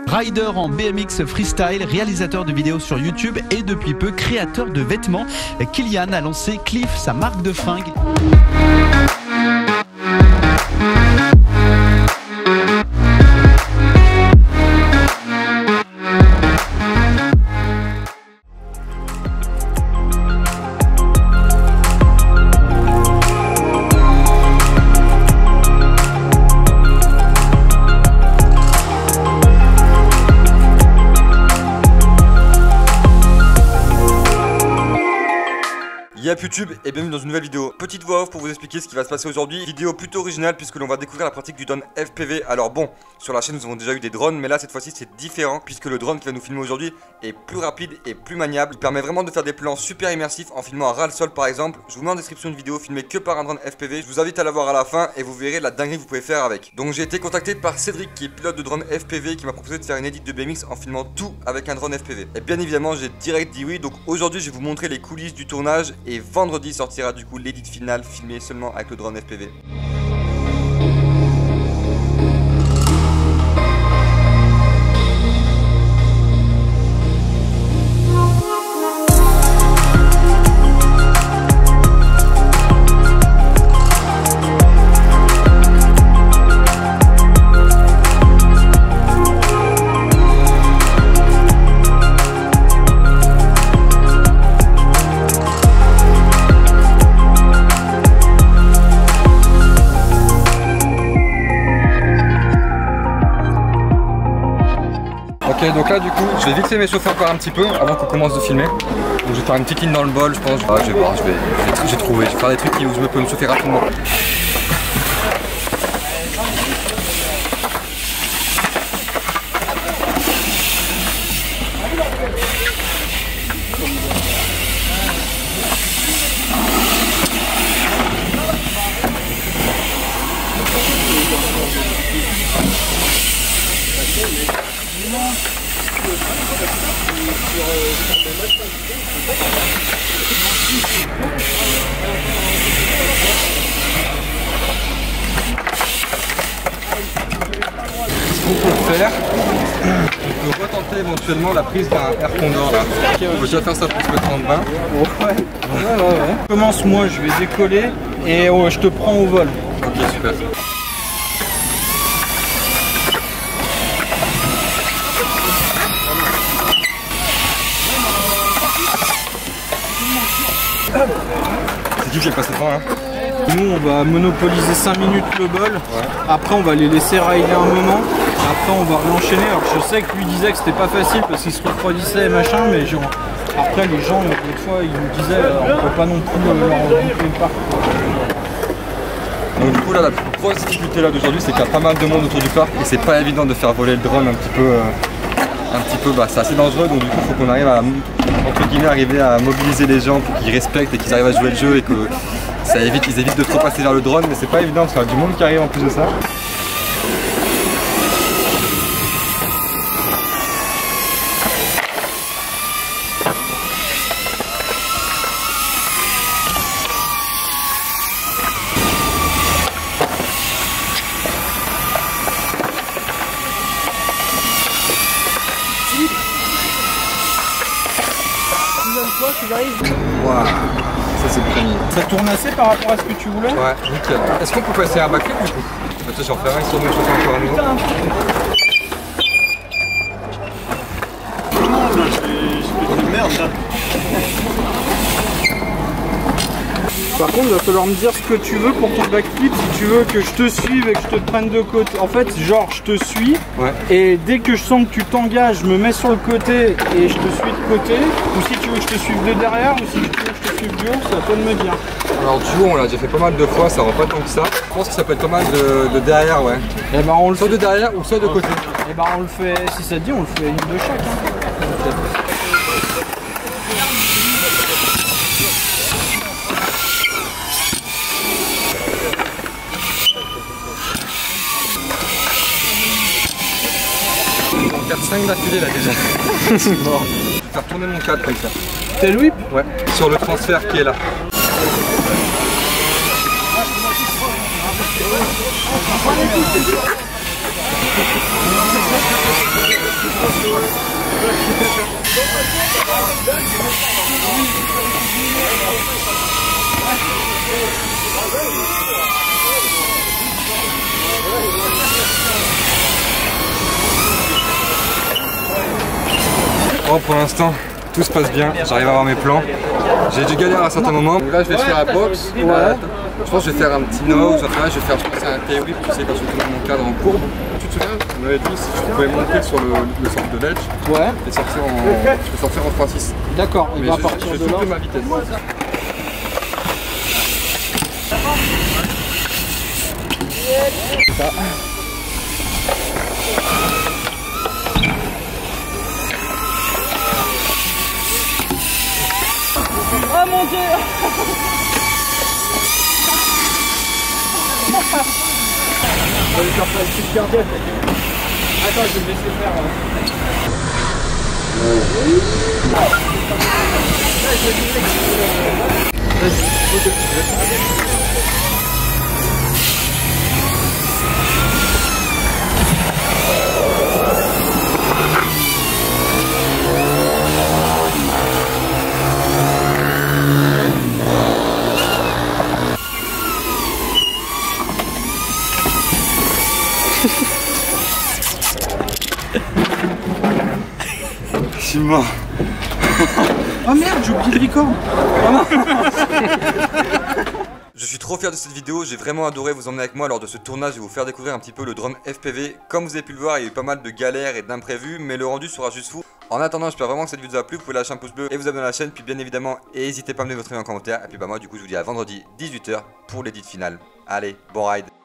Rider en BMX freestyle, réalisateur de vidéos sur YouTube et depuis peu créateur de vêtements, Kylian a lancé Cliff, sa marque de fringues. Y'a YouTube et bienvenue dans une nouvelle vidéo. Petite voix off pour vous expliquer ce qui va se passer aujourd'hui. Vidéo plutôt originale puisque l'on va découvrir la pratique du drone FPV. Alors bon, sur la chaîne nous avons déjà eu des drones, mais là cette fois-ci c'est différent puisque le drone qui va nous filmer aujourd'hui est plus rapide et plus maniable. Il permet vraiment de faire des plans super immersifs en filmant à ras le sol par exemple. Je vous mets en description une vidéo filmée que par un drone FPV. Je vous invite à la voir à la fin et vous verrez la dinguerie que vous pouvez faire avec. Donc j'ai été contacté par Cédric qui est pilote de drone FPV qui m'a proposé de faire une edit de BMX en filmant tout avec un drone FPV. Et bien évidemment j'ai direct dit oui. Donc aujourd'hui je vais vous montrer les coulisses du tournage et vendredi sortira du coup l'édit finale filmé seulement avec le drone FPV. Ok, donc là du coup je vais vite fait m'échauffer encore un petit peu avant qu'on commence de filmer. Donc je vais faire une petite ligne dans le bol je pense. Je vais voir, je vais faire des trucs où je peux me chauffer rapidement. Ce qu'on peut faire, on peut retenter éventuellement la prise d'un Air Condor là. On peut déjà faire ça pour se mettre en bain. Ouais. Commence, moi je vais décoller et je te prends au vol. Ok, super. C'est qui est passé devant là? Nous on va monopoliser 5 minutes le bol, ouais. Après on va les laisser rider un moment, après on va l'enchaîner. Alors je sais que lui disait que c'était pas facile parce qu'il se refroidissait et machin, mais genre, après les gens des fois ils nous disaient on peut pas non plus leur boucler le parc. Donc du coup là la plus grosse difficulté là d'aujourd'hui c'est qu'il y a pas mal de monde autour du parc et c'est pas évident de faire voler le drone un petit peu c'est assez dangereux, donc du coup il faut qu'on arrive à entre guillemets arriver à mobiliser les gens pour qu'ils respectent et qu'ils arrivent à jouer le jeu et que ça évite, ils évitent de trop passer vers le drone, mais c'est pas évident parce qu'il y a du monde qui arrive en plus de ça. Wow. Ça c'est le premier. Ça tourne assez par rapport à ce que tu voulais? Ouais, nickel. Est-ce qu'on peut passer un backflip du coup? Peut-être j'en ferai un histoire de me chauffer encore un nouveau. Je fais une merde là. Par contre, il va falloir me dire ce que tu veux pour ton backflip, si tu veux que je te suive et que je te prenne de côté. En fait, genre, je te suis, ouais. Et dès que je sens que tu t'engages, je me mets sur le côté et je te suis de côté. Ou si tu veux que je te suive de derrière, ou si tu veux que je te suive du haut, c'est à toi de me dire. Alors du haut, on l'a déjà fait pas mal de fois, ça rend pas tant que ça. Je pense que ça peut être pas mal de derrière, ouais. Et ben on le soit de derrière ou soit de côté. Et ben on le fait, si ça te dit, on le fait une de chaque. Hein. On va faire 5 d'affilée là déjà. C'est mort. Je vais faire tourner mon cadre comme ça. Tail whip? Ouais. Sur le transfert qui est là. Oh, pour l'instant, tout se passe bien, j'arrive à avoir mes plans. J'ai du galère à certains moments. Donc là, je vais faire la boxe. Je pense que je vais faire un petit nose. Enfin, je vais faire, je pense, un tail whip, tu sais, quand je vais tourner mon cadre en courbe. Tu te souviens, on m'avait dit si tu pouvais monter sur le centre de ledge et sortir je peux sortir en 3-6. D'accord, il mais va je partir vais de là. doubler ma vitesse. Ça. Oh mon dieu. Je vais faire ça une petite cardiaque. Attends, je vais me laisser faire. Je suis mort. Oh merde, j'ai oublié le record. Oh non. Je suis trop fier de cette vidéo, j'ai vraiment adoré vous emmener avec moi lors de ce tournage et vous faire découvrir un petit peu le drone FPV. Comme vous avez pu le voir, il y a eu pas mal de galères et d'imprévus, mais le rendu sera juste fou. En attendant, j'espère vraiment que cette vidéo vous a plu, vous pouvez lâcher un pouce bleu et vous abonner à la chaîne, puis bien évidemment, n'hésitez pas à me donner votre avis en commentaire. Et puis bah moi du coup je vous dis à vendredi 18 h pour l'édit final. Allez, bon ride.